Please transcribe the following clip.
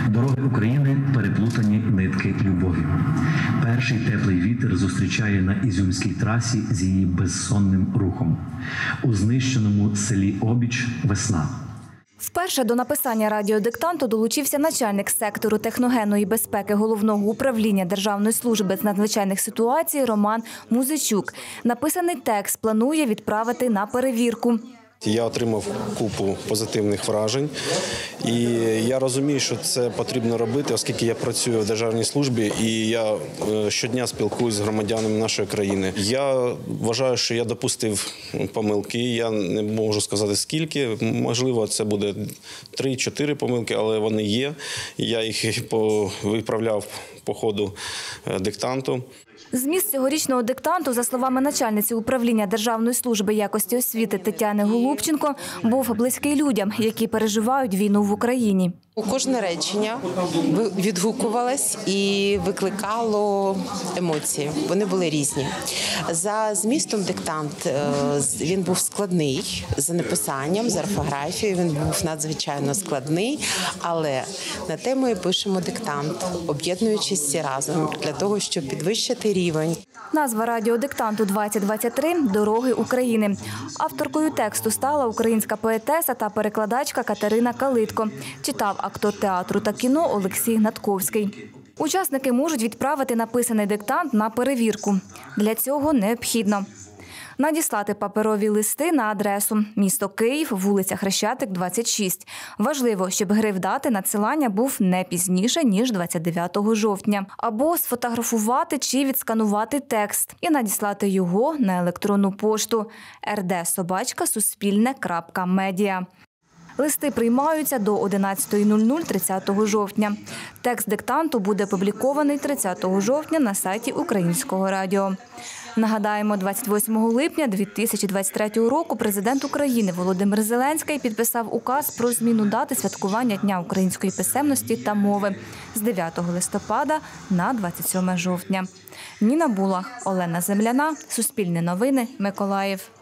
Дороги України – переплутані нитки любові. Перший теплий вітер зустрічає на Ізюмській трасі з її безсонним рухом. У знищеному селі Обіч – весна. Вперше до написання радіодиктанту долучився начальник сектору техногенної безпеки Головного управління Державної служби з надзвичайних ситуацій Роман Музичук. Написаний текст планує відправити на перевірку. Я отримав купу позитивних вражень і я розумію, що це потрібно робити, оскільки я працюю в державній службі і я щодня спілкуюся з громадянами нашої країни. Я вважаю, що я допустив помилки, я не можу сказати скільки, можливо це буде 3-4 помилки, але вони є. Я їх виправляв по ходу диктанту. Зміст цьогорічного диктанту, за словами начальниці управління Державної служби якості освіти Тетяни Голубченко, був близький людям, які переживають війну в Україні. Кожне речення відгукувалось і викликало емоції. Вони були різні. За змістом диктант він був складний, за написанням, за орфографією він був надзвичайно складний, але на темою пишемо диктант, об'єднуючись всі разом для того, щоб підвищити рівень. Назва радіодиктанту 2023 «Дороги України». Авторкою тексту стала українська поетеса та перекладачка Катерина Калитко. Читав актор театру та кіно Олексій Гнатковський. Учасники можуть відправити написаний диктант на перевірку. Для цього необхідно надіслати паперові листи на адресу: місто Київ, вулиця Хрещатик, 26. Важливо, щоб гриф дати надсилання був не пізніше, ніж 29 жовтня. Або сфотографувати чи відсканувати текст і надіслати його на електронну пошту rd@suspilne.media. Листи приймаються до 11:00 30 жовтня. Текст диктанту буде опублікований 30 жовтня на сайті Українського радіо. Нагадаємо, 28 липня 2023 року президент України Володимир Зеленський підписав указ про зміну дати святкування Дня української писемності та мови з 9 листопада на 27 жовтня. Ніна Булах, Олена Земляна, Суспільне новини, Миколаїв.